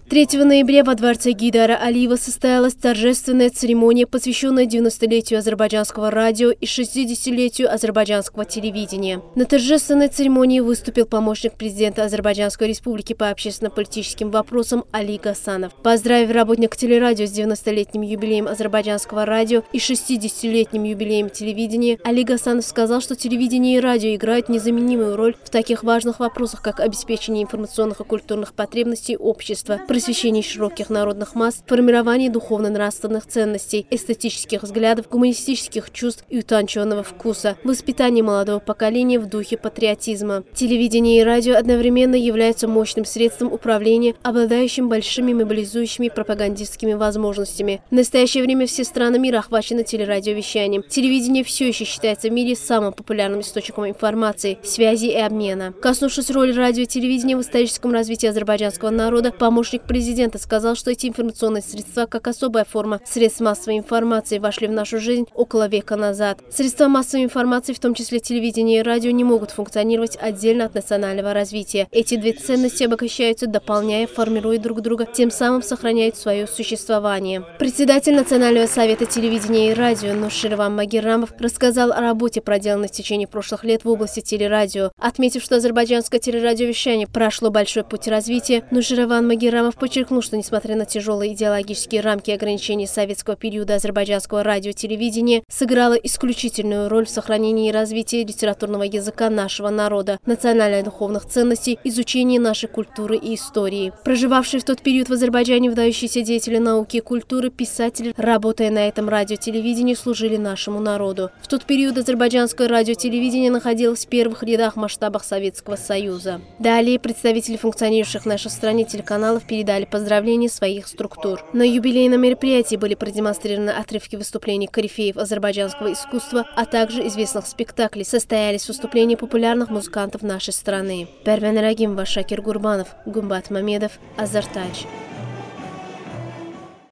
3 ноября во дворце Гейдара Алиева состоялась торжественная церемония, посвященная 90-летию азербайджанского радио и 60-летию азербайджанского телевидения. На торжественной церемонии выступил помощник президента Азербайджанской республики по общественно-политическим вопросам Али Гасанов. Поздравив работников телерадио с 90-летним юбилеем азербайджанского радио и 60-летним юбилеем телевидения, Али Гасанов сказал, что телевидение и радио играют незаменимую роль в таких важных вопросах, как обеспечение информационных и культурных потребностей общества, просвещение широких народных масс, формирование духовно-нравственных ценностей, эстетических взглядов, гуманистических чувств и утонченного вкуса, воспитание молодого поколения в духе патриотизма. Телевидение и радио одновременно являются мощным средством управления, обладающим большими мобилизующими пропагандистскими возможностями. В настоящее время все страны мира охвачены телерадиовещанием. Телевидение все еще считается в мире самым популярным источником информации, связи и обмена. Коснувшись роли радио и телевидения в историческом развитии азербайджанского народа, помощник президента сказал, что эти информационные средства, как особая форма средств массовой информации, вошли в нашу жизнь около века назад. Средства массовой информации, в том числе телевидение и радио, не могут функционировать отдельно от национального развития. Эти две ценности обогащаются, дополняя, формируя друг друга, тем самым сохраняют свое существование. Председатель Национального совета телевидения и радио Нуширван Магеррамов рассказал о работе, проделанной в течение прошлых лет в области телерадио. Отметив, что азербайджанское телерадиовещание прошло большой путь развития, Нуширван Магеррамов подчеркнул, что несмотря на тяжелые идеологические рамки и ограничений советского периода, азербайджанского радио-телевидения сыграло исключительную роль в сохранении и развитии литературного языка нашего народа, национально-духовных ценностей, изучении нашей культуры и истории. Проживавшие в тот период в Азербайджане выдающиеся деятели науки и культуры, писатели, работая на этом радио-телевидении, служили нашему народу. В тот период азербайджанское радио-телевидение находилось в первых рядах в масштабах Советского Союза. Далее представители функционирующих в нашей стране телеканалов передали поздравления своих структур. На юбилейном мероприятии были продемонстрированы отрывки выступлений корифеев азербайджанского искусства, а также известных спектаклей. Состоялись выступления популярных музыкантов нашей страны. Первен Рагимова, Шакир Гурбанов, Гумбат Мамедов, Азертадж.